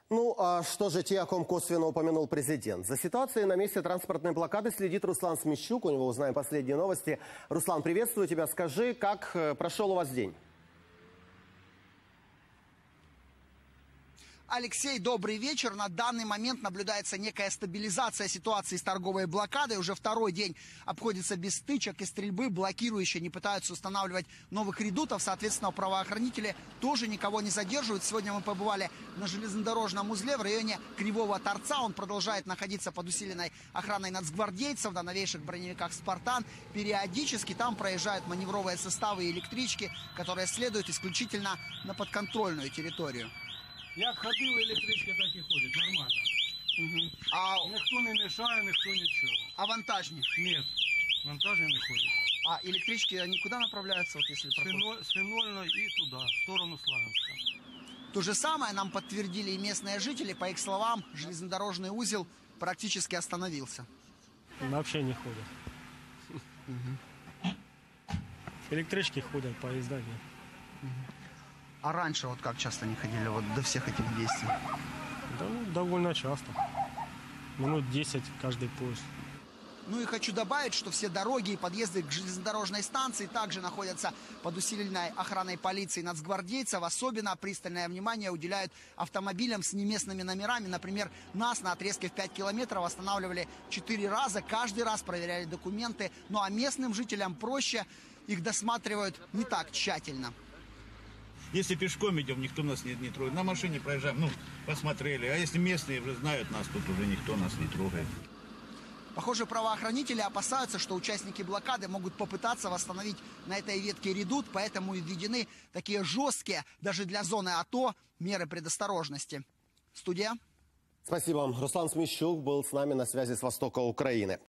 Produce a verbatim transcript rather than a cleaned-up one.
Ну, а что же те, о ком косвенно упомянул президент? За ситуацией на месте транспортной блокады следит Руслан Смещук. У него узнаем последние новости. Руслан, приветствую тебя. Скажи, как прошел у вас день? Алексей, добрый вечер. На данный момент наблюдается некая стабилизация ситуации с торговой блокадой. Уже второй день обходится без стычек и стрельбы. Блокирующие не пытаются устанавливать новых редутов. Соответственно, правоохранители тоже никого не задерживают. Сегодня мы побывали на железнодорожном узле в районе Кривого Торца. Он продолжает находиться под усиленной охраной нацгвардейцев на новейших броневиках «Спартан». Периодически там проезжают маневровые составы и электрички, которые следуют исключительно на подконтрольную территорию. Як ходила електричка, так і ходить, нормально. Угу. А... Ніхто не мешає, ніхто нічого. а вантажні? Нет, вантажні не ходять. А электрички, они куда направляются, вот если проходят? С Фенольной и туда, в сторону Славянска. То же самое нам подтвердили и местные жители. По их словам, железнодорожный узел практически остановился. Вообще не ходят. Угу. Электрички ходят, поезда нет. Угу. А раньше вот как часто они ходили вот до всех этих действий? Да, ну, довольно часто. Минут десять каждый поезд. Ну и хочу добавить, что все дороги и подъезды к железнодорожной станции также находятся под усиленной охраной полиции и нацгвардейцев. Особенно пристальное внимание уделяют автомобилям с неместными номерами. Например, нас на отрезке в пять километров останавливали четыре раза. Каждый раз проверяли документы. Ну а местным жителям проще, их досматривают не так тщательно. Если пешком идем, никто нас не, не трогает. На машине проезжаем, ну, посмотрели. А если местные уже знают нас, тут уже никто нас не трогает. Похоже, правоохранители опасаются, что участники блокады могут попытаться восстановить на этой ветке редут, поэтому и введены такие жесткие, даже для зоны АТО, меры предосторожности. Студия. Спасибо. Руслан Смещук был с нами на связи с востока Украины.